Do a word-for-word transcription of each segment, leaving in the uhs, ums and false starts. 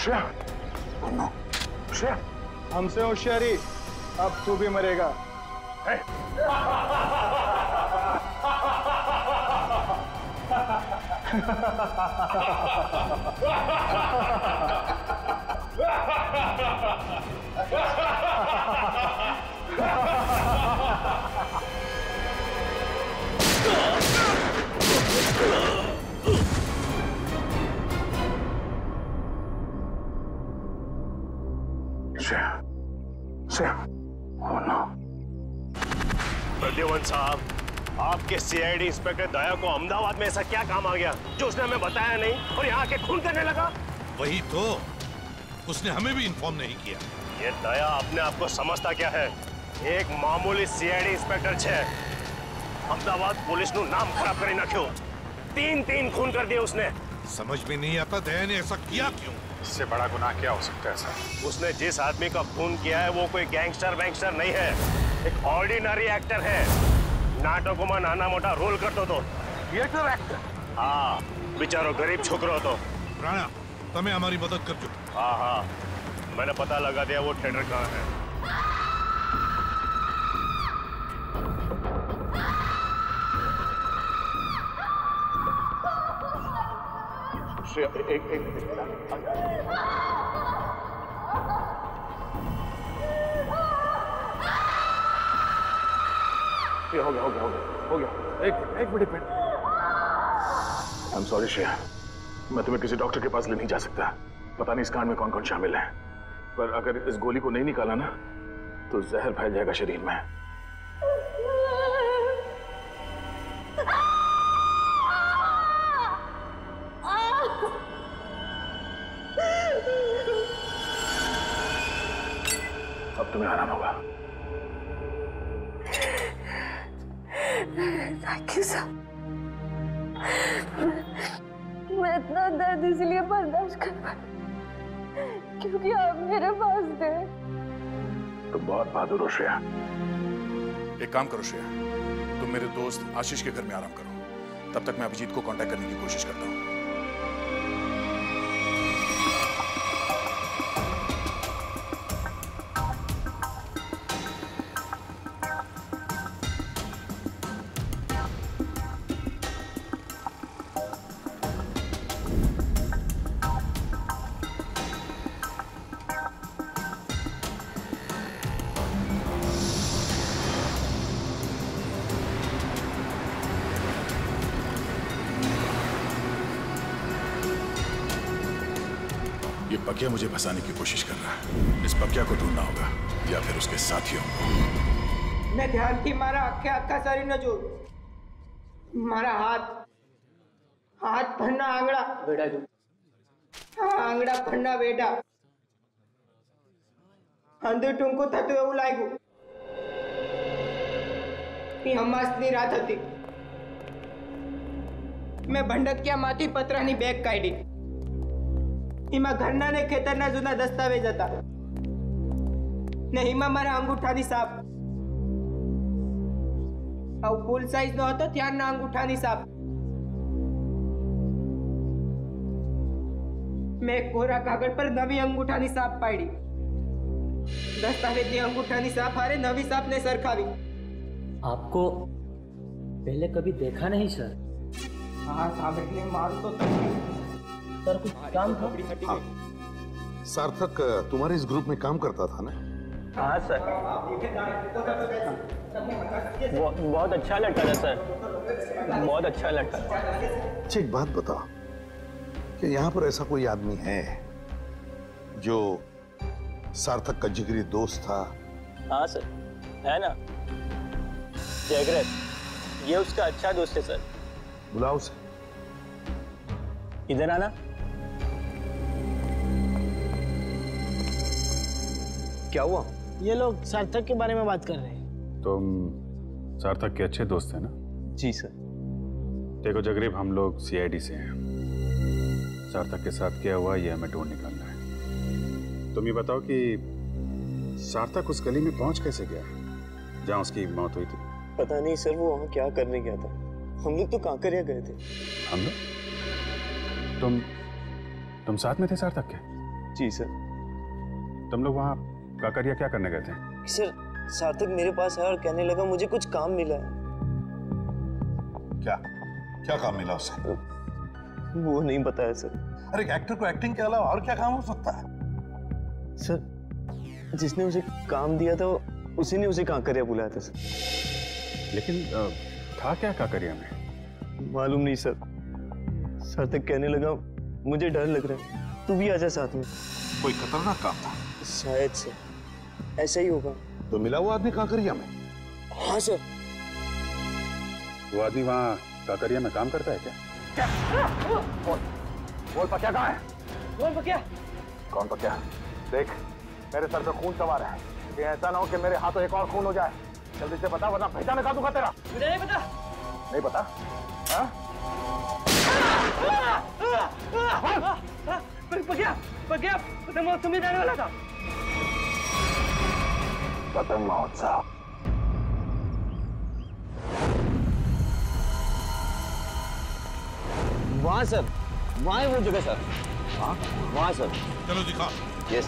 श्रेया, श्रेया, हमसे होशियारी, अब तू भी मरेगा। है? Shreya, Shreya, oh no. प्रद्युमन साहब, आपके सीआईडी इंस्पेक्टर दया को अहमदाबाद में ऐसा क्या काम आ गया जो उसने हमें बताया नहीं और यहाँ के खून करने लगा? वही तो, उसने हमें भी इन्फॉर्म नहीं किया। ये दया अपने आप को समझता क्या है? एक मामूली सीआईडी इंस्पेक्टर छे अहमदाबाद पुलिस नु नाम खराब करी ना क्यों? तीन तीन खून कर दिए उसने। समझ में नहीं आता दया ने ऐसा किया क्यों? इससे बड़ा गुनाह क्या हो सकता है सर? उसने जिस आदमी का खून किया है वो कोई गैंगस्टर वैंगस्टर नहीं है, एक ऑर्डिनरी एक्टर है। नाटकों में नाना मोटा रोल करतो तो थिएटर एक्टर? हाँ, बेचारो गरीब छोकरो तो। राणा, तमें हमारी मदद कर चुके। हाँ हाँ, मैंने पता लगा दिया वो थिएटर कहाँ है। एक एक, एक, ये हो गया हो गया हो गया हो गया एक एक minute minute I am sorry Shreya, मैं तुम्हें किसी डॉक्टर के पास ले नहीं जा सकता। पता नहीं इस कांड में कौन कौन शामिल है, पर अगर इस गोली को नहीं निकाला ना तो जहर फैल जाएगा शरीर में। अब तुम्हें आराम होगा। Thank you sir. मैं इतना दर्द इसलिए बर्दाश्त कर पाई क्योंकि आप मेरे पास थे। तुम बहुत बहादुर हो श्रेया। एक काम करो श्रेया, तुम मेरे दोस्त आशीष के घर में आराम करो, तब तक मैं अभिजीत को कांटेक्ट करने की कोशिश करता हूँ। ये पकिया मुझे फंसाने की कोशिश कर रहा है। इस पकिया को ढूंढना होगा या फिर उसके साथियों को। मैं ध्यान की मारा आखे आखा सारी न जो मारा हाथ हाथ फन्ना आंगड़ा बेड़ा जो हाँ आंगड़ा फन्ना बेड़ा अंदर टूंको था तो એવું લાગ્યું એ હમાસની રાત હતી। मैं ભંડકિયા માંથી પતરાની બેગ કાઢી, એમાં ઘરના ને ખેતરના જૂના દસ્તાવેજ હતા ને એમાં મારા અંગૂઠાની સાપ આવું ફૂલ સાઈઝ નો હતો ત્યારના અંગૂઠાની સાપ। मैं कोरा कागड़ पर नवी अंगूठानी साप पाड़ी, दस्तावेजनी अंगूठानी साप हारे नवी साप ने सरखावी। आपको पहले कभी देखा नहीं सर? हाँ साहब, એટલે મારું તો सर कुछ काम था? हाँ। सार्थक तुम्हारे इस ग्रुप में काम करता था ना? हाँ सर, वो, बहुत अच्छा लड़का था सर, बहुत अच्छा लड़का। अच्छा एक बात बताओ कि यहाँ पर ऐसा कोई आदमी है जो सार्थक का जिगरी दोस्त था? हाँ सर, है ना, जयग्रत, ये उसका अच्छा दोस्त है सर। बुलाओ उसे। इधर आना। क्या हुआ? ये लोग सार्थक के बारे में बात कर रहे हैं। तुम सार्थक के अच्छे दोस्त हैं ना? जी सर। देखो जगरीब, हम लोग सीआईडी से हैं। सार्थक के साथ क्या हुआ ये हमें ढूंढ निकालना है। तुम ये बताओ कि सार्थक उस गली में पहुंच कैसे गया जहां उसकी मौत हुई थी? पता नहीं सर, वो वहां क्या करने गया था। हम लोग तो कांकरिया गए थे। हम लोग? तुम तुम साथ में थे सार्थक के? जी सर। तुम लोग वहाँ काकरिया क्या करने गए थे? सर सार्थक मेरे पास आया और कहने लगा मुझे कुछ काम मिला है। क्या क्या काम मिला उसे? वो नहीं बताया सर। अरे एक्टर को एक्टिंग के अलावा और क्या काम हो सकता है? सर जिसने उसे काम दिया था उसी ने उसे काकरिया बुलाया था सर। लेकिन आ, था क्या काकरिया में? मालूम नहीं सर। सार्थक कहने लगा मुझे डर लग रहा है, तू भी आजा साथ में। कोई खतरनाक काम था? शायद से ऐसा ही होगा। तो मिला वो आदमी काकरिया में? हाँ सर। वो आदमी वहाँ काकरिया में काम करता है क्या? क्या? बोल, बोल पक्या कहाँ है? बोल पक्या। कौन पक्या? देख मेरे सर पे खून सवार है, ये ऐसा ना हो कि मेरे हाथों एक और खून हो जाए। जल्दी से बता वरना पहचान निकाल दूंगा तेरा। मुझे नहीं पता। नहीं पता? हाँ? पक्या, पक्या, पतंग महोत्सव में जाने वाला था। पतंग महोत्सव? वहाँ सर, वहाँ है वो जगह सर। हाँ वहाँ सर। चलो दिखा। यस।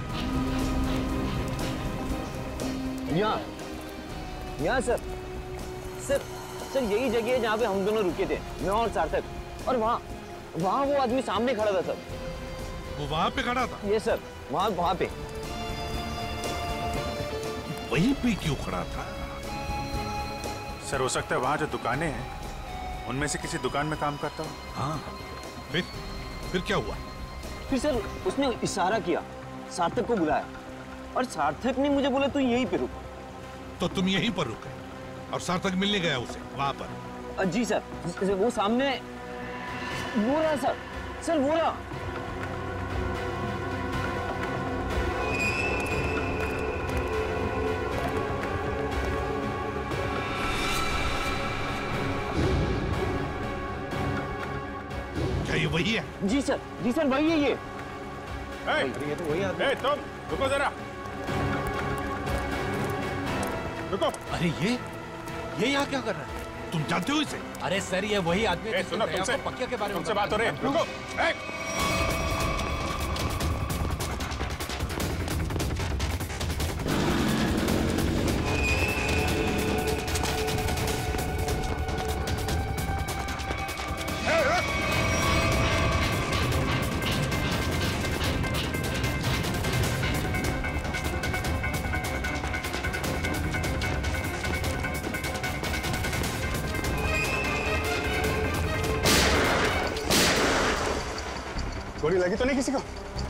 यहाँ, यहाँ सर। सर, सर यही जगह है जहाँ पे हम दोनों रुके थे, मैं और सार्थक। और वहाँ, वहाँ वो आदमी सामने खड़ा था सर। वो वहाँ पे खड़ा था? यस सर, वहाँ वहाँ पे। वहीं पे क्यों खड़ा था? सर हो सकता है वहाँ जो दुकानें हैं उनमें से किसी दुकान में काम करता हो। हाँ फिर फिर क्या हुआ? फिर सर उसने इशारा किया, सार्थक को बुलाया और सार्थक ने मुझे बोला तू यहीं पे रुक। तो तुम यहीं पर रुके और सार्थक मिलने गया उसे वहां पर? जी सर, वो सामने वो रहा सर। सर वो रहा। क्या ये वही है? जी सर, जी सर वही है ये। ए, ये तो वही आदमी। ए, तुम रुको जरा, रुको। अरे ये ये यहाँ क्या कर रहा है? तुम जानते हो इसे? अरे सर ये वही आदमी है सुनो तुमसे पक्या के बारे में तुमसे बात हो रही है। रुको। ए! गोली लगी तो नहीं किसी को?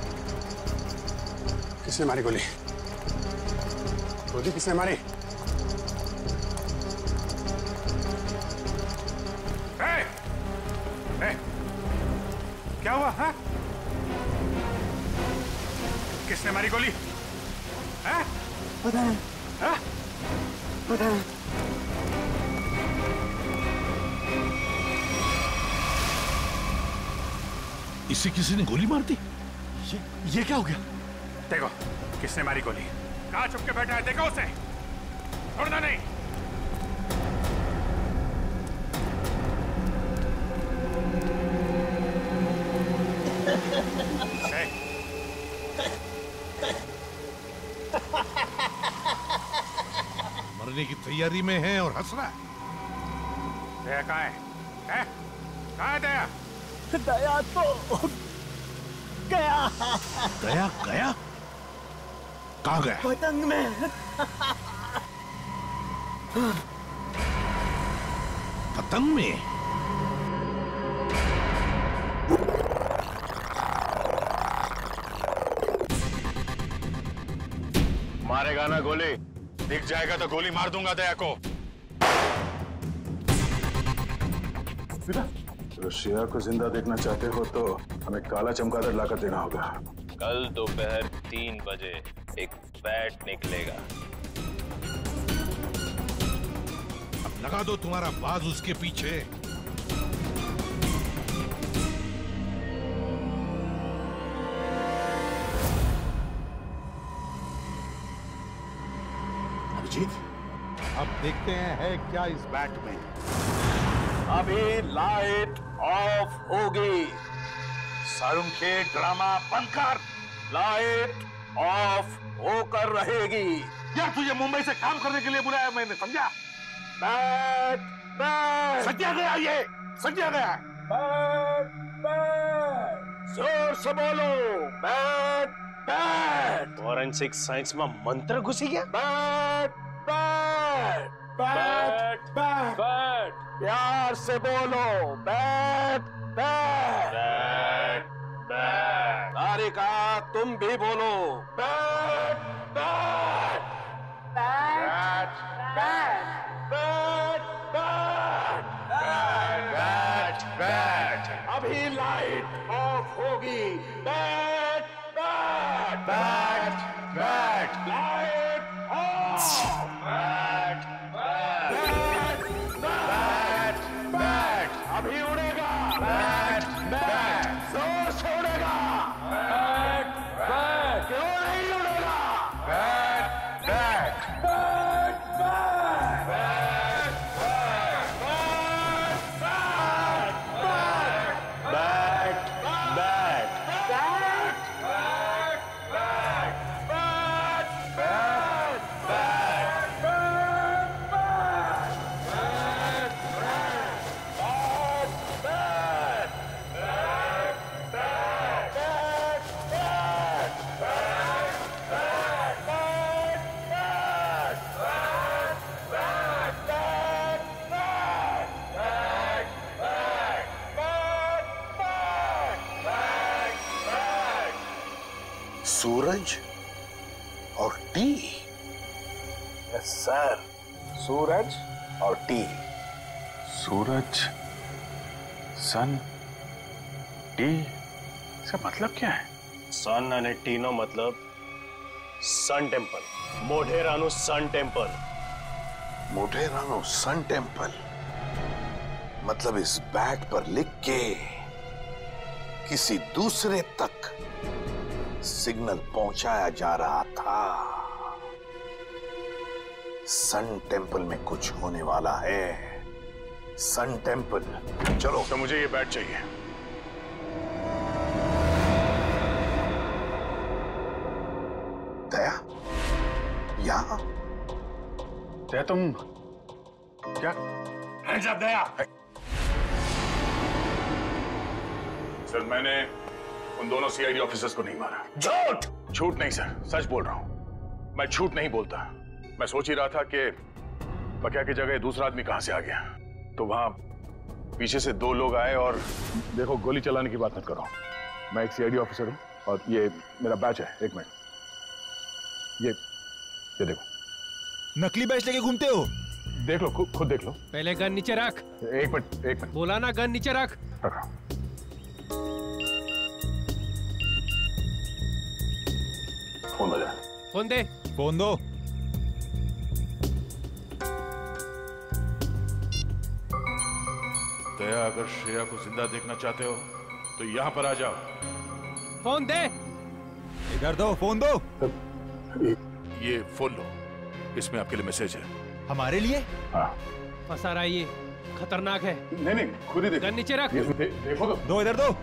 किसने मारी गोली? गोली किसने मारी? ए! ए! क्या हुआ? हाँ? किसने मारी गोली? हाँ? पता नहीं। हाँ? पता नहीं। इसे किसी ने गोली मार दी? ये, ये क्या हो गया? देखो किसने मारी गोली। कहाँ छुप के बैठा है? देखो उसे, छोड़ना नहीं। मरने की तैयारी में है और हंस रहा है। दया कहाँ है? है? कहाँ है दया? दया तो गया। गया गया? कहाँ गया? पतंग में। पतंग में? मारेगा ना गोली? दिख जाएगा तो गोली मार दूंगा दया को। तो शिया को जिंदा देखना चाहते हो तो हमें काला चमगादड़ लाकर देना होगा। कल दोपहर तीन बजे एक बैट निकलेगा। अब लगा दो तुम्हारा बाज उसके पीछे। अभिजीत, अब देखते हैं है क्या इस बैट में। अभी लाइट ऑफ होगी। सारुंखे ड्रामा बंद कर। लाइट ऑफ होकर रहेगी। यार तुझे मुंबई से काम करने के लिए बुलाया मैंने, समझा? बैठ बैठ। सज्जा गया ये, सज्जा गया। बैठ बैठ। जोर से बोलो, बैठ बैठ। फॉरेंसिक साइंस में मंत्र घुसी गया। बैठ बैठ बैठ बैठ बैठ। प्यार से बोलो, बैठ बैठ बैठ बैठ। तारिका तुम भी बोलो, बैठ बैठ बैठ बैठ बैठ बैठ बैठ बैठ। अभी लाइट ऑफ होगी। बैठ बैठ बैठ बैठ। Light off. बैठ बैठ बैठ बैठ। अभी उड़ेगा। बैठ बैठ। जोर से उड़ेगा। बैठ बैठ। क्यों नहीं उड़ेगा? बैठ बैठ बैठ बैठ बैठ सूरज और टी। यस सर, सूरज और टी। सूरज, सन, टी, इसका मतलब क्या है? सन અને ટી નો મતલબ સન ટેમ્પલ, મોઢેરાનું સન ટેમ્પલ। मोढेरानो सन टेम्पल, मतलब इस बैट पर लिख के किसी दूसरे तक सिग्नल पहुंचाया जा रहा था। सन टेम्पल में कुछ होने वाला है। Sun temple. चलो, तो मुझे ये बैट चाहिए। दया, यहां? दया तुम क्या? हैंड्स अप दया। सर, मैंने उन दोनों सीआईडी ऑफिसर्स को नहीं मारा। झूठ। झूठ नहीं सर, सच बोल रहा हूं। मैं झूठ नहीं बोलता। मैं सोच ही रहा था कि बकिया की जगह दूसरा आदमी कहां से आ गया, तो वहां पीछे से दो लोग आए और देखो, गोली चलाने की बात मत करो। मैं एक सीआईडी ऑफिसर हूं और ये मेरा बैच है। एक मिनट, ये ये देखो। नकली बैच लेके घूमते हो? देख लो, खुद खुद देख लो। पहले गन नीचे रख। एक मिनट, एक मिनट। बोला ना, गन नीचे रख। रखा। फोन बजा। फोन दे। फोन दो। दया, अगर श्रेया को जिंदा देखना चाहते हो तो यहां पर आ जाओ। फोन दे। इधर दो, फोन दो। ये फोन लो, इसमें आपके लिए मैसेज है। हमारे लिए? हाँ। फंसा रहा है ये, खतरनाक है। नहीं नहीं, खुद ही देखो। गन नीचे रख। दे, देखो तो। दो, इधर दो।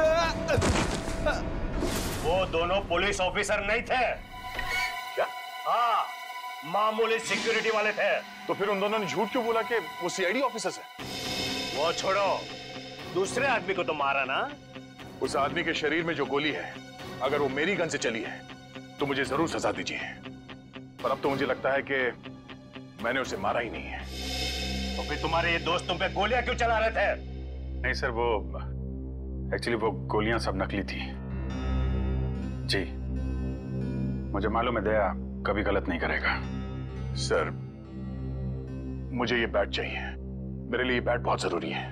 वो दोनों पुलिस ऑफिसर नहीं थे। क्या? हाँ, मामूली सिक्योरिटी वाले थे। तो फिर उन दोनों ने झूठ क्यों बोला कि वो सीआईडी ऑफिसर्स हैं? वो छोड़ो, दूसरे आदमी को तो मारा ना। उस आदमी के शरीर में जो गोली है, अगर वो मेरी गन से चली है तो मुझे जरूर सजा दीजिए। पर अब तो मुझे लगता है कि मैंने उसे मारा ही नहीं है। तो फिर तुम्हारे ये दोस्त तुम पे गोलियां क्यों चला रहे थे? नहीं सर, वो एक्चुअली वो गोलियां सब नकली थी जी। मुझे मालूम है दया कभी गलत नहीं करेगा। सर, मुझे ये बैट चाहिए। मेरे लिए ये बैट बहुत जरूरी है।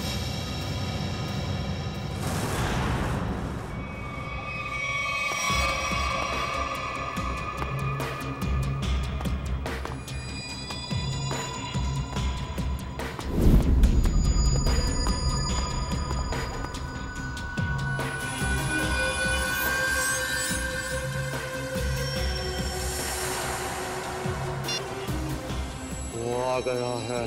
वो आ गया है।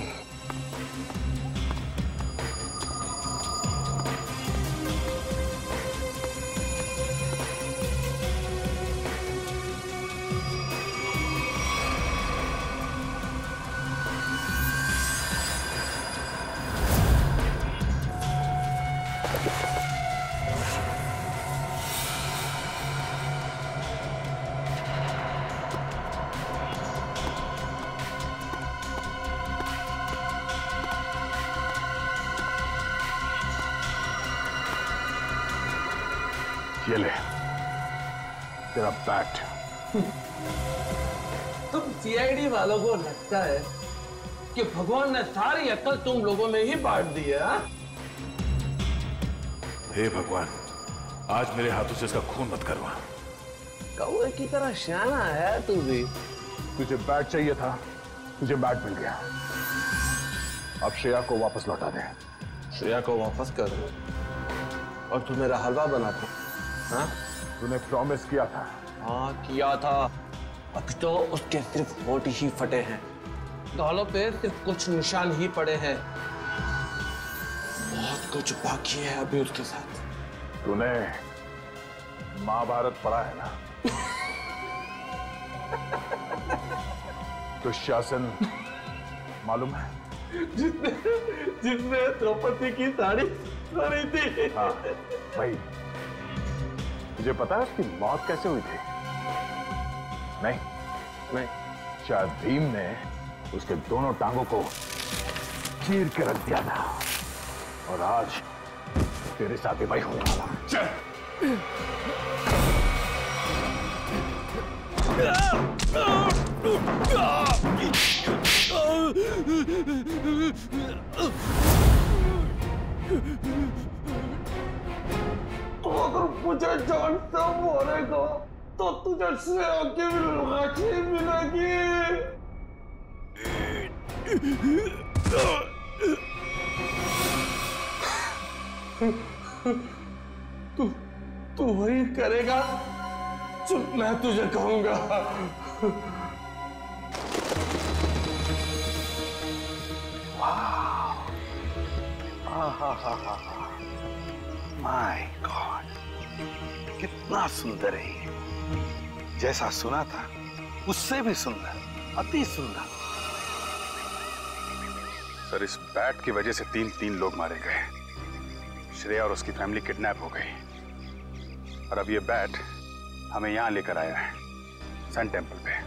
ये ले तेरा बैट। तुम सीआईडी वालों को लगता है कि भगवान ने सारी अक्ल तुम लोगों में ही बांट दी है? हे भगवान, आज मेरे हाथों से इसका खून मत करवा। कौवे की तरह शाना है तू भी। तुझे बैट चाहिए था, तुझे बैट मिल गया। अब श्रेया को वापस लौटा दे। श्रेया को वापस कर दो और तू मेरा हलवा बना दो। हाँ? तूने प्रॉमिस किया था। हाँ किया था। अब तो उसके सिर्फ होठ ही फटे हैं, गालों पे सिर्फ कुछ निशान ही पड़े हैं। बहुत कुछ बाकी है अभी उसके साथ। तूने महाभारत पढ़ा है ना? दुशासन मालूम है? जिसने जिसने द्रौपदी की साड़ी पहनी थी। हाँ भाई, तुझे पता है उसकी मौत कैसे हुई थी? नहीं नहीं शायद भीम ने उसके दोनों टांगों को चीर के रख दिया था और आज तेरे साथ ही भाई होने वाला। चल तो अगर मुझे जान से मारेगा तो तुझे श्रेया की भी लाठी मिलेगी। तू तू वही करेगा जो मैं तुझे कहूंगा। माय गॉड, कितना सुंदर है ये। जैसा सुना था उससे भी सुंदर, अति सुंदर। सर, इस बैट की वजह से तीन तीन लोग मारे गए। श्रेया और उसकी फैमिली किडनैप हो गई और अब ये बैट हमें यहां लेकर आया है, सन टेम्पल पे।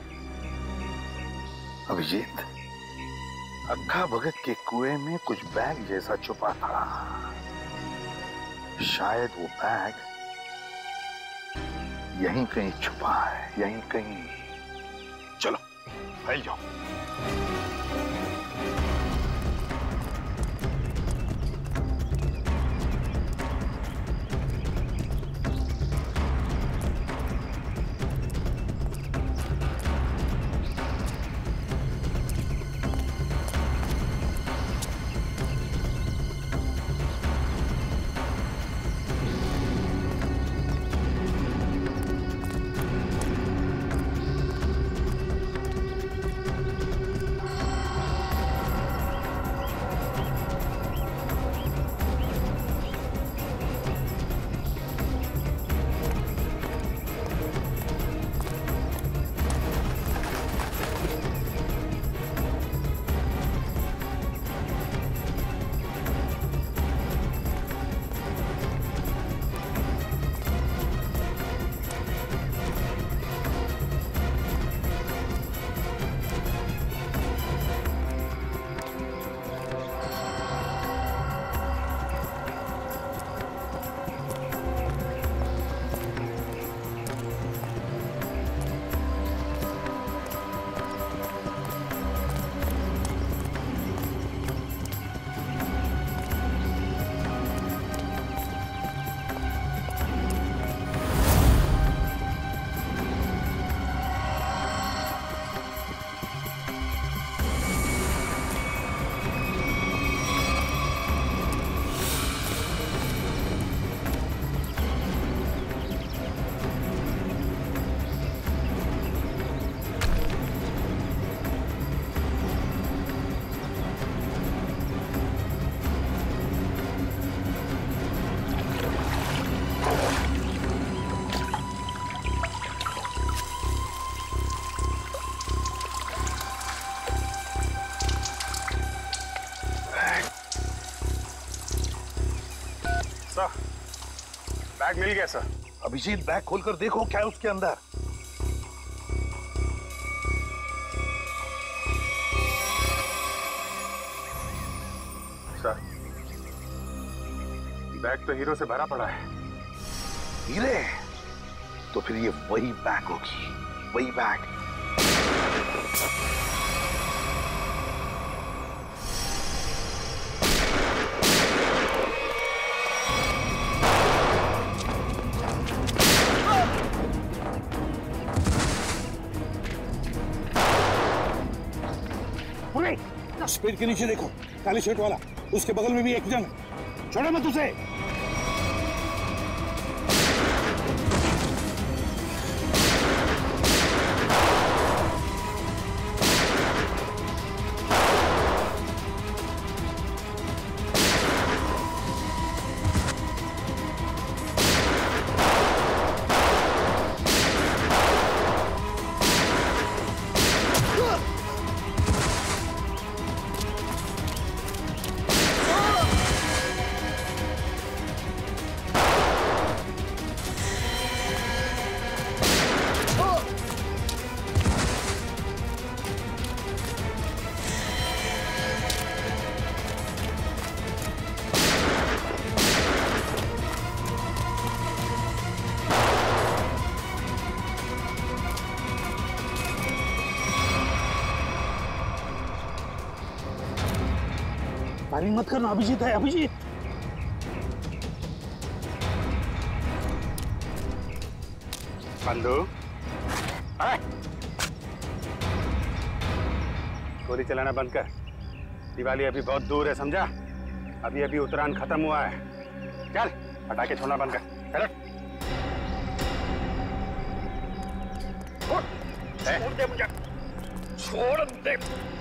अभिजीत, अक्खा भगत के कुएं में कुछ बैग जैसा छुपा था। शायद वो बैग यहीं कहीं छुपा है, यहीं कहीं। चलो फैल जाओ। बैग मिल गया सर। अभिजीत, बैग खोलकर देखो क्या है उसके अंदर। सर, बैग तो हीरो से भरा पड़ा है। हीरे, तो फिर ये वही बैग होगी, वही बैग। उस पेड़ के नीचे देखो, काले शर्ट वाला, उसके बगल में भी एक जन। छोड़ो मत उसे। पानी मत करना, अभिजीत है, अभिजीत। बंधु, गोली चलाना बंद कर। दिवाली अभी बहुत दूर है, समझा? अभी अभी उत्तरायण खत्म हुआ है। चल, पटाखे छोड़ना बंद कर। चलो। छोड़ दे मुझे, छोड़ दे।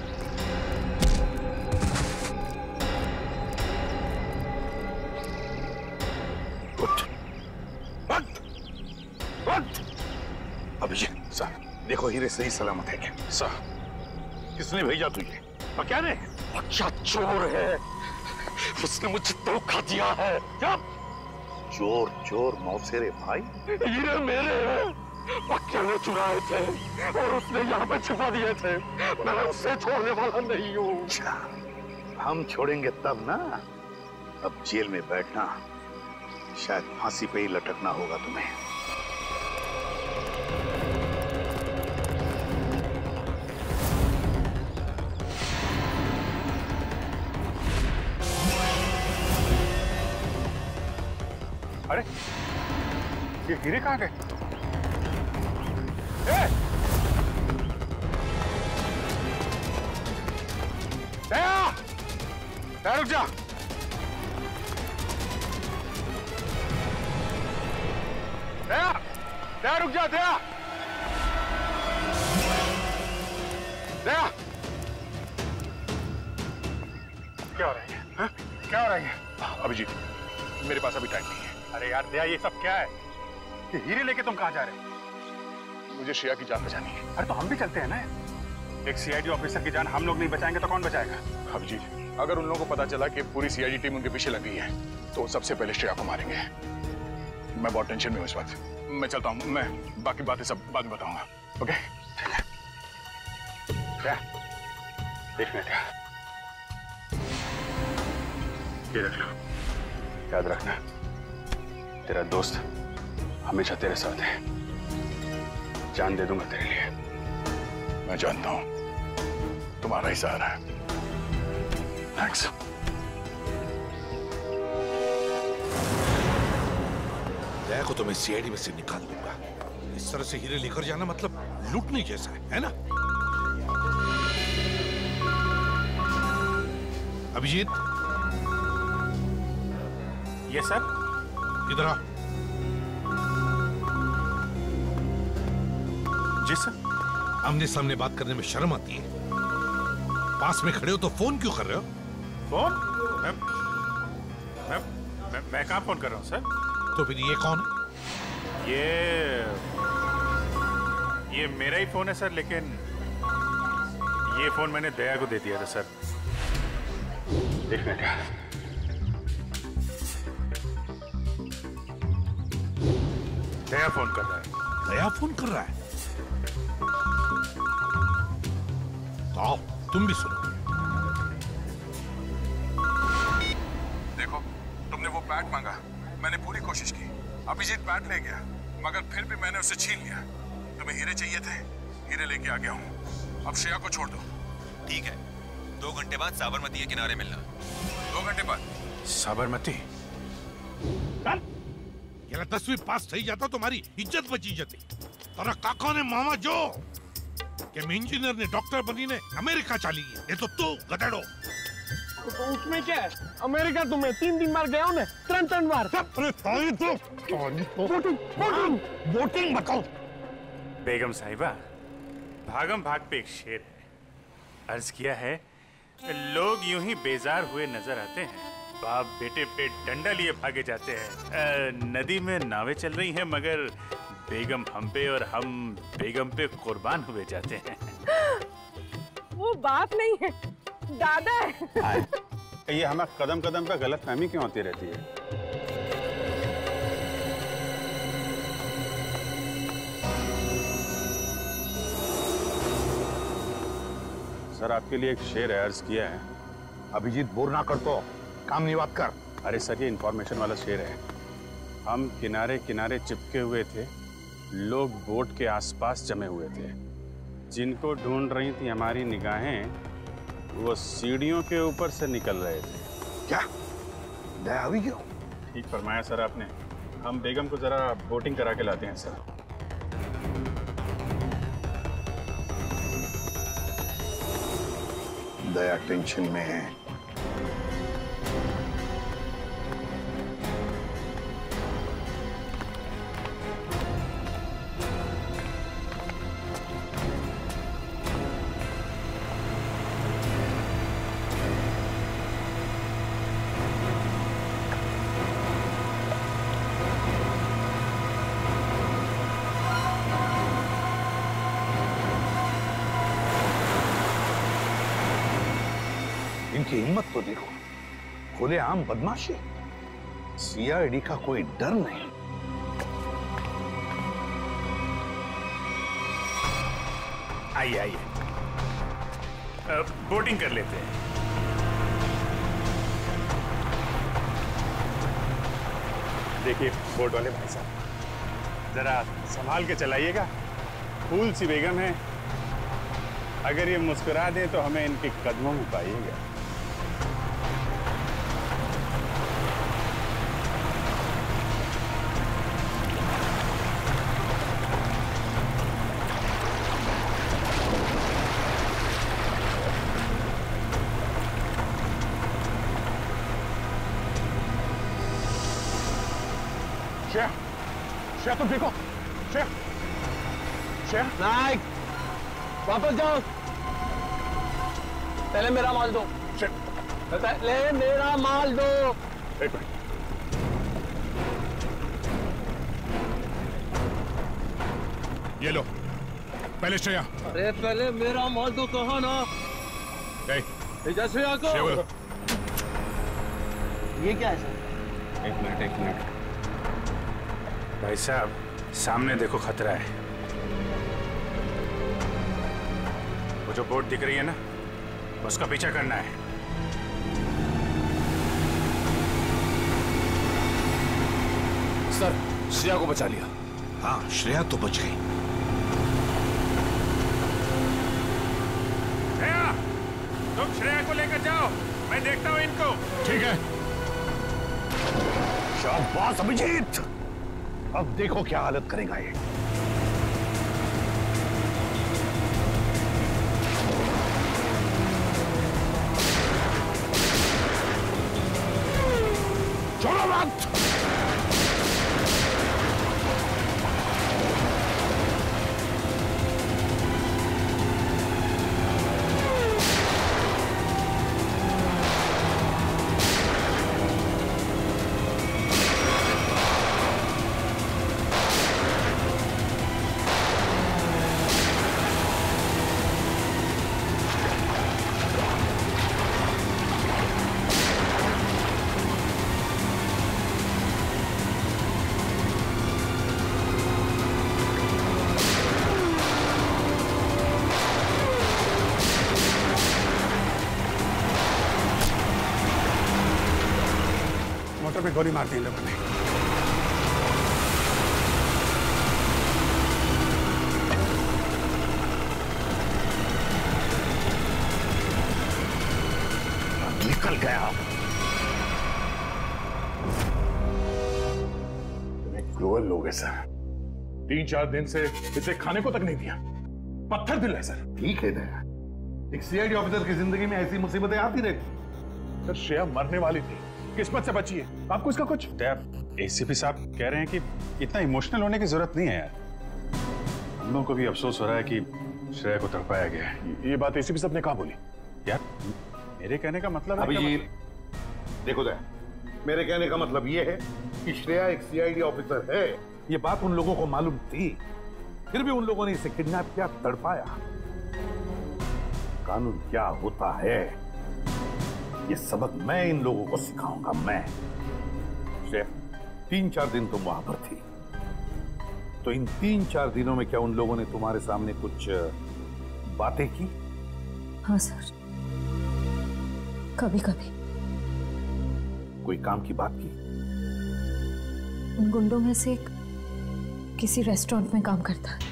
अभिजीत सर, देखो हीरे सही सलामत है क्या? सर, किसने भेजा तुझे? क्या ने? अच्छा चोर है, उसने मुझे धोखा दिया है। क्या? चोर चोर मौसेरे भाई, हीरे मेरे हैं, पक्के ने चुराए थे और उसने यहाँ पे छुपा दिए थे। मैं उससे छोड़ने वाला नहीं हूँ। अच्छा, हम छोड़ेंगे तब ना। अब जेल में बैठना, शायद फांसी पे ही लटकना होगा तुम्हें। अरे, ये हीरे कहाँ गए? ए! दया! दया रुक जा! दया! दया रुक जा, दया! दया! क्या हो रहा है? हाँ? क्या हो रहा है? अभिजीत, मेरे पास अभी टाइम नहीं है। अरे यार दया, ये सब क्या है? ये हीरे लेके तुम कहाँ जा रहे हो? मुझे श्रेया की जान बचानी है। अरे तो हम भी चलते हैं ना। एक सीआईडी ऑफिसर की जान हम लोग नहीं बचाएंगे तो कौन बचाएगा? अभिजीत, अगर उन लोगों को पता चला कि पूरी सीआईडी टीम उनके पीछे लगी है तो सबसे पहले श्रेया को मारेंगे। मैं बहुत टेंशन में हूँ इस वक्त। मैं चलता हूँ, मैं बाकी बातें सब बाद में बताऊंगा। ओके? क्या? देख क्या? ये रख लो, याद रखना तेरा दोस्त हमेशा तेरे साथ है। जान दे दूंगा तेरे लिए। मैं जानता हूं तुम्हारा ही सहारा है। थैंक्स। दया को तो मैं सीआईडी में से निकाल दूंगा। इस तरह से हीरे लेकर जाना मतलब लूटने जैसा है, है ना? अभिजीत, ये सर, इधर आ। जी सर। आमने सामने बात करने में शर्म आती है। पास में खड़े हो तो फोन क्यों कर रहे हो? फोन? मैं मैं मैं, मैं कहाँ फोन कर रहा हूँ सर? तो फिर ये कौन है? ये ये मेरा ही फोन है सर, लेकिन ये फोन मैंने दया को दे दिया था सर। एक मिनट। दया फोन कर रहा है। दया फोन कर रहा है? तो आओ, तुम भी सुनो। देखो, तुमने वो बैग मांगा, मैंने पूरी कोशिश की, अभिजीत बैट ले गया, मगर फिर भी मैंने उसे छीन लिया। तुम्हें हीरे चाहिए थे, हीरे लेके आ गया हूँ। अब श्रेया को छोड़ दो। ठीक है, दो घंटे बाद साबरमती के किनारे मिलना। दो घंटे बाद साबरमती? दसवीं पास થઈ जाता तुम्हारी इज्जत बची जती। तारा काका ने मामा जो કે इंजीनियर ने डॉक्टर बनी ने अमेरिका चली गई, ये तो तू गधेड़ो। तो उसमें क्या है? अमेरिका तुम्हें तीन तीन बार गया हूँ मैं, त्रण त्रण बार। अरे ताई तो वोटिंग वोटिंग वोटिंग बताओ। बेगम साहिबा, भागम भाग पे एक शेर है, अर्ज किया है, लोग यूं ही बेजार हुए नजर आते हैं, बाप बेटे पे डंडा लिए भागे जाते हैं। आ, नदी में नावें चल रही हैं, मगर बेगम हम पे और हम बेगम पे कुर्बान हुए जाते हैं। वो बाप नहीं है, दादा है। ये हमें कदम कदम पे गलत फहमी क्यों होती रहती है? सर, आपके लिए एक शेर है, अर्ज किया है। अभिजीत बोर ना कर, तो काम नहीं बात कर। अरे सर, ये इंफॉर्मेशन वाला शेर है। हम किनारे किनारे चिपके हुए थे, लोग बोट के आसपास जमे हुए थे, जिनको ढूंढ रही थी हमारी निगाहें, वो सीढ़ियों के ऊपर से निकल रहे थे। क्या दया हुई क्यों? ठीक फरमाया सर आपने। हम बेगम को जरा बोटिंग करा के लाते हैं सर। दया टेंशन में है। इनकी हिम्मत तो देखो, खुलेआम बदमाशी, सीआईडी का कोई डर नहीं। आइए आइए, बोटिंग कर लेते हैं। देखिए बोट वाले भाई साहब, जरा संभाल के चलाइएगा, फूल सी बेगम है, अगर ये मुस्कुरा दे तो हमें इनके कदमों में पाइएगा। श्रेया, श्रेया तुम देखो, श्रेया, श्रेया, नाइक, वापस जाओ, पहले मेरा माल दो, पहले मेरा माल दो। एक मिनट, ये लो, पहले श्रेया। अरे पहले मेरा माल दो, कहा ना। जय श्रेया को। ये क्या है सर? एक मिनट एक मिनट भाई साहब, सामने देखो, खतरा है। वो जो बोट दिख रही है ना, उसका पीछा करना है। सर, श्रेया को बचा लिया। हाँ, श्रेया तो बच गई। श्रेया, तुम श्रेया को लेकर जाओ, मैं देखता हूँ इनको। ठीक है। शाबाश अभिजीत, अब देखो क्या हालत करेगा ये। छोड़ो मत। मोटर पे गोली मार दी इन लोगों ने। निकल गया। क्रूअल लोग हैं सर, तीन चार दिन से इसे खाने को तक नहीं दिया, पत्थर दिल है सर। ठीक है ना, एक सीआईडी ऑफिसर की जिंदगी में ऐसी मुसीबतें आती रहती। सर श्रेया मरने वाली थी, किस्मत से बची है। आपको इसका कुछ? एसीपी साहब कह रहे हैं कि इतना इमोशनल होने की जरूरत नहीं है यार। हम लोगों को भी अफसोस हो रहा है कि श्रेया को तड़पाया गया है। ये बात एसीपी साहब ने कहा बोली? यार मेरे कहने का मतलब है अभिजीत, देखो दे, मेरे कहने का मतलब ये है कि श्रेया एक सीआईडी ऑफिसर है, ये बात उन लोगों को मालूम थी, फिर भी उन लोगों ने इसे किडनैप किया, तड़पाया। कानून क्या होता है ये सबक मैं इन लोगों को सिखाऊंगा। मैं श्रेया, तीन चार दिन तुम वहां पर थी, तो इन तीन चार दिनों में क्या उन लोगों ने तुम्हारे सामने कुछ बातें की? हाँ सर, कभी कभी। कोई काम की बात की? उन गुंडों में से एक किसी रेस्टोरेंट में काम करता है।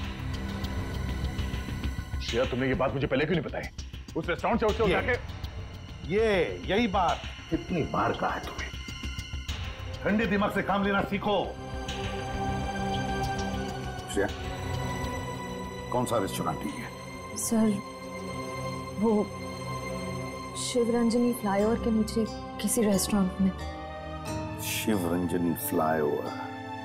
श्रेया, तुमने ये बात मुझे पहले क्यों नहीं बताई? उस रेस्टोरेंट से उससे जाके ये यही बात कितनी बार कहा है तुम्हें? ठंडे दिमाग से काम लेना सीखो। श्रेया, कौन सा रेस्टोरेंट है? सर वो शिवरंजनी फ्लाईओवर के नीचे किसी रेस्टोरेंट में। शिवरंजनी फ्लाईओवर।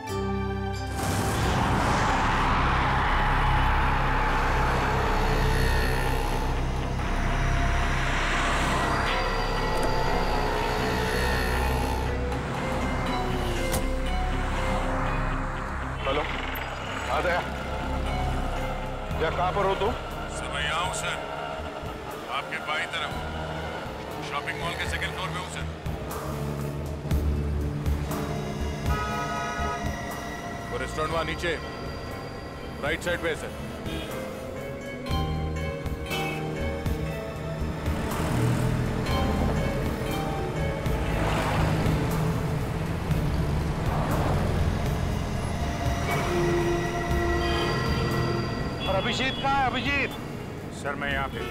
हेलो, आ गया। क्या कहां पर हो तुम? सर मैं यहाँ हूँ सर, आपके बाई तरफ शॉपिंग मॉल के सेकंड फ्लोर पे हूँ सर। वो रेस्टोरेंट वहां नीचे राइट साइड पे है सर। और अभिजीत कहाँ है? अभिजीत सर मैं यहाँ पे।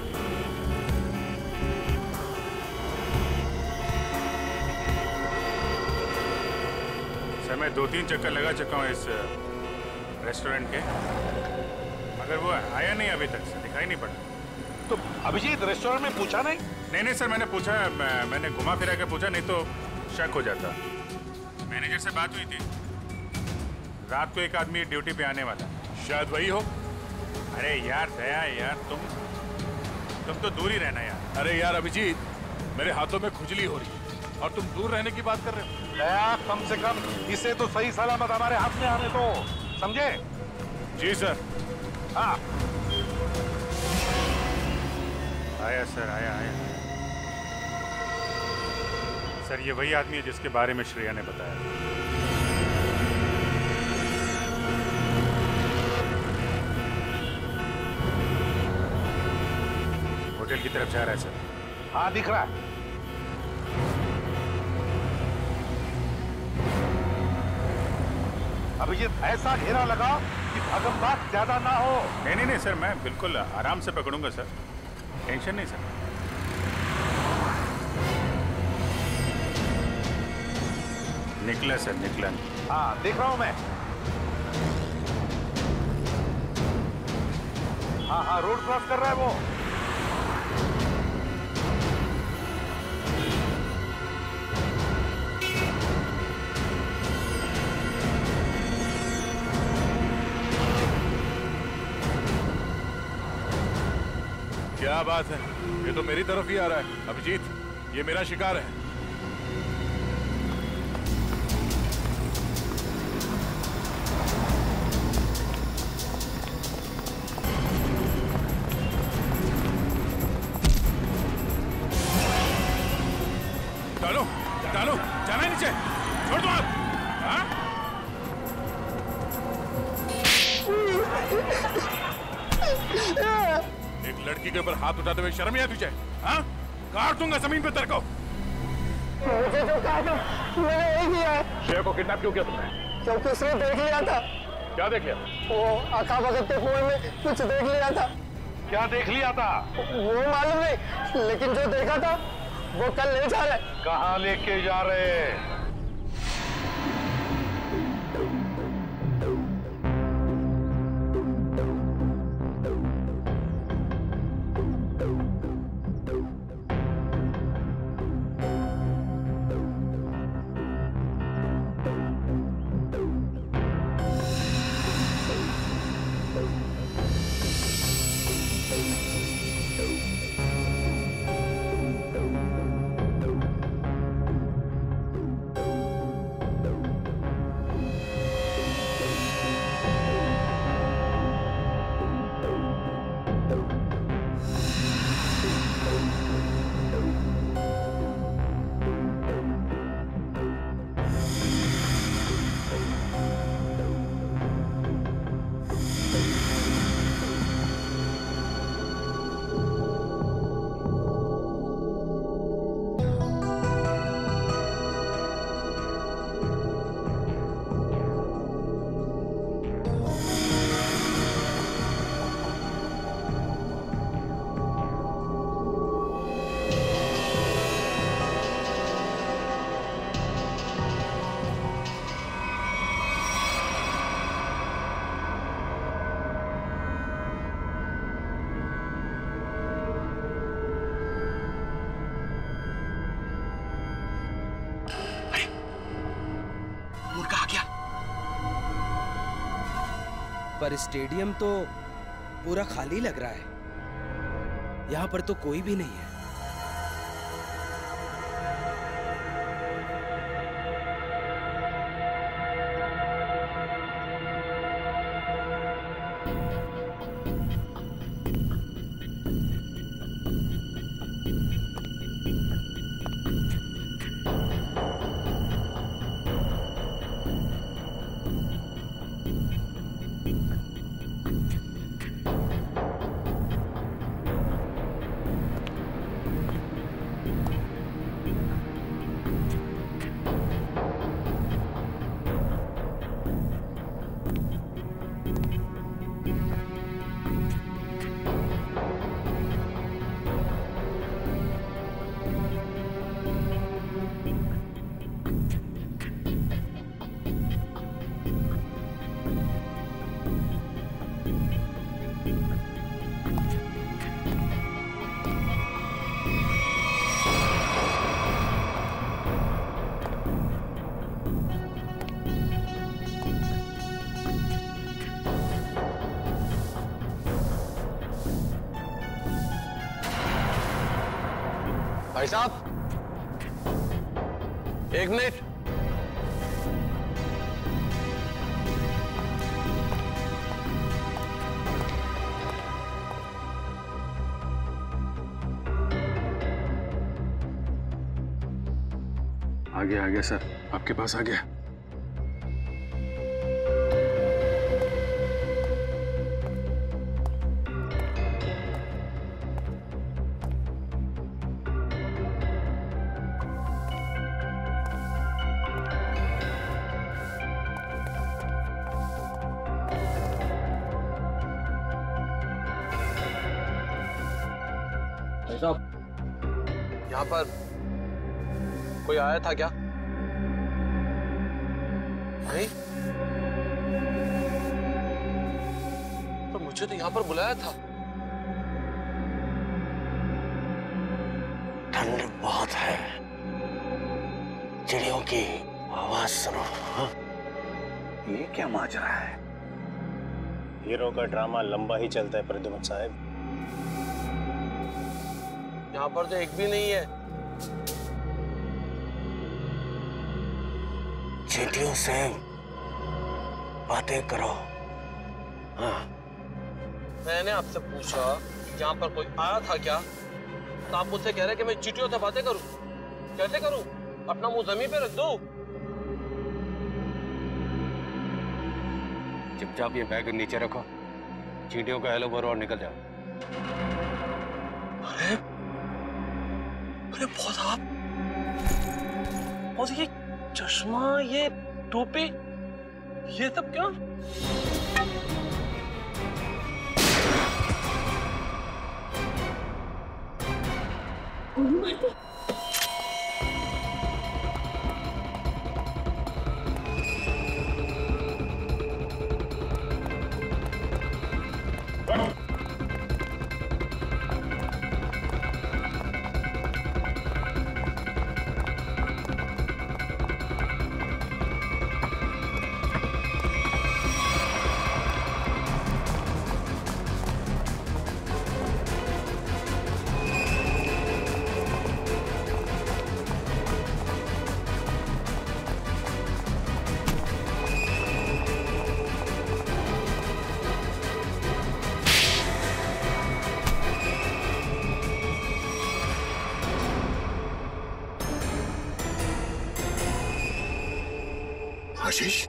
सर मैं दो तीन चक्कर लगा चुका हूँ इस रेस्टोरेंट के, मगर वो आया नहीं अभी तक सर, दिखाई नहीं पड़ा। तो अभिजीत रेस्टोरेंट में पूछा नहीं? नहीं नहीं सर, मैंने पूछा, मैं, मैंने घुमा फिरा के पूछा, नहीं तो शक हो जाता। मैनेजर से बात हुई थी, रात को एक आदमी ड्यूटी पे आने वाला, शायद वही हो। अरे यार दया यार, तुम तुम तो दूर ही रहना यार। अरे यार अभिजीत, मेरे हाथों में खुजली हो रही है और तुम दूर रहने की बात कर रहे हो। दया, कम से कम इसे तो सही सलामत हमारे हाथ में आने दो, समझे? जी सर। हाँ आया सर, आया आया सर। ये वही आदमी है जिसके बारे में श्रेया ने बताया। होटल की तरफ जा रहा है सर। हाँ दिख रहा है। अभिजीत ऐसा घेरा लगाओ कि भगमभाग ज्यादा ना हो। नहीं नहीं नहीं सर, मैं बिल्कुल आराम से पकड़ूंगा सर, टेंशन नहीं सर। निकला सर, निकला। हाँ देख रहा हूं मैं। हाँ हाँ रोड क्रॉस कर रहा है वो। क्या बात है, ये तो मेरी तरफ ही आ रहा है। अभिजीत, ये मेरा शिकार है। डालो डालो, जाना है नीचे, छोड़ दो आप। हाँ? एक लड़की के ऊपर हाथ उठाते हुए शर्म नहीं आती तुझे? हाँ? काट दूंगा जमीन पे तेरे को। मुझे जो कहा था मैंने यही किया है। श्रेया को किडनैप क्यों किया तुमने? क्योंकि उसने देख लिया था। क्या देख लिया? वो आका भगत के कुएं में कुछ देख लिया था। क्या देख लिया था? वो मालूम नहीं, लेकिन जो देखा था वो कल ले जा रहे। कहाँ लेके जा रहे हैं? पर स्टेडियम तो पूरा खाली लग रहा है। यहाँ पर तो कोई भी नहीं है। भाई साहब, एक मिनट। आ गया आ गया सर, आपके पास आ गया। यहाँ पर कोई आया था क्या? नहीं, पर मुझे तो यहाँ पर बुलाया था। ठंड बहुत है, चिड़ियों की आवाज सुनो। हाँ? ये क्या माजरा है? हीरो का ड्रामा लंबा ही चलता है प्रद्युमन साहब। यहाँ पर तो एक भी नहीं है। चींटियों से बातें करो। हाँ। मैंने आपसे पूछा यहाँ पर कोई आया था क्या, तो आप मुझसे कह रहे कि मैं चींटियों से बातें करूं। कैसे करूं? अपना मुंह जमीन पे रख दो। चुपचाप ये बैग नीचे रखो, चींटियों का हेलो बोलो और निकल जाओ। अरे अरे बहुत आप, और ये चश्मा, ये टोपी, ये सब क्या? गोली मार दी। आशीष,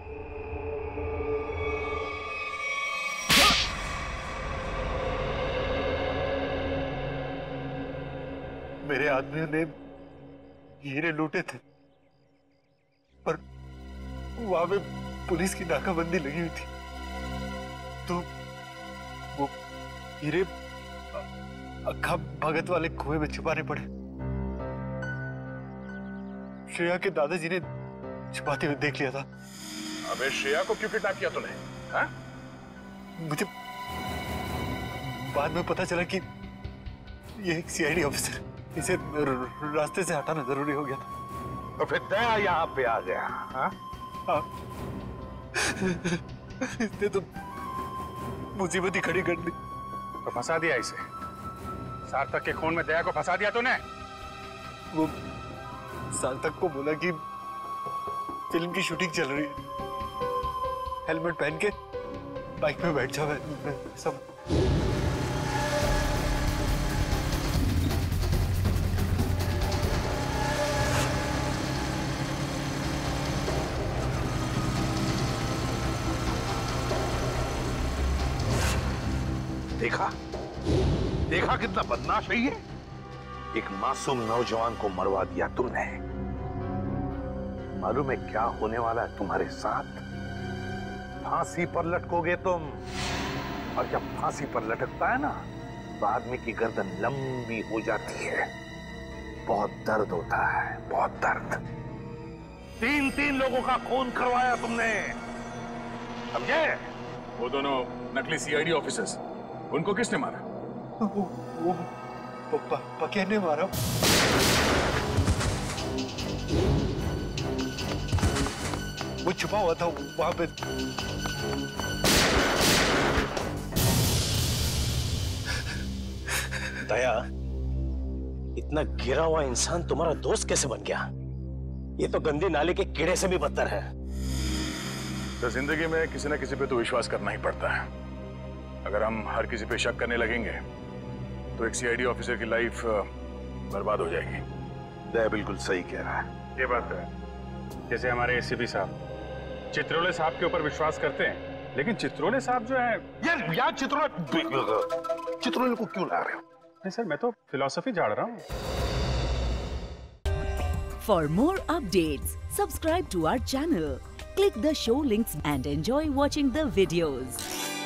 मेरे आदमियों ने हीरे लूटे थे, पर वहां पे पुलिस की नाकाबंदी लगी हुई थी, तो वो हीरे अक्खा भगत वाले कुएं में छुपाने पड़े। श्रेया के दादाजी ने छुपाते हुए देख लिया था। अबे श्रेया को क्यों किडनैप किया तूने? हाँ? मुझे बाद में पता चला कि ये एक सीआईडी ऑफिसर, इसे रास्ते से हटाना जरूरी हो गया था। तो फिर दया यहाँ पे आ गया। हाँ? हाँ। इसने तो मुसीबत ही खड़ी कर दी। तो फंसा दिया इसे। सार्थक के खून में दया को फंसा दिया तूने। वो सार्थक को बोला कि फिल्म की शूटिंग चल रही है, हेलमेट पहन के बाइक में बैठ जाओ। सब देखा देखा कितना बदमाश है ये। एक मासूम नौजवान को मरवा दिया तुमने। मालूम है क्या होने वाला है तुम्हारे साथ? फांसी पर लटकोगे तुम, और जब फांसी पर लटकता है ना तो आदमी की गर्दन लंबी हो जाती है। बहुत दर्द होता है, बहुत दर्द। तीन तीन लोगों का खून करवाया तुमने, समझे? वो दोनों नकली सीआईडी ऑफिसर्स, उनको किसने मारा? वो, वो प, पके ने मारा। वो छुपा हुआ था वहां पे। दया, इतना गिरा हुआ इंसान तुम्हारा दोस्त कैसे बन गया? ये तो गंदी नाले के कीड़े से भी बदतर है। तो जिंदगी में किसी न किसी पे तो विश्वास करना ही पड़ता है। अगर हम हर किसी पे शक करने लगेंगे तो एक सीआईडी ऑफिसर की लाइफ बर्बाद हो जाएगी। दया बिल्कुल सही कह रहा है। ये बात है। जैसे हमारे एसीपी साहब चित्रोले साहब के ऊपर विश्वास करते हैं, लेकिन चित्रोले साहब जो है यार यार चित्रोले चित्रोले को क्यों ला रहे हो? नहीं सर, मैं तो फिलॉसफी झाड़ रहा हूँ। For more updates, subscribe to our channel, click the show links and enjoy watching the videos.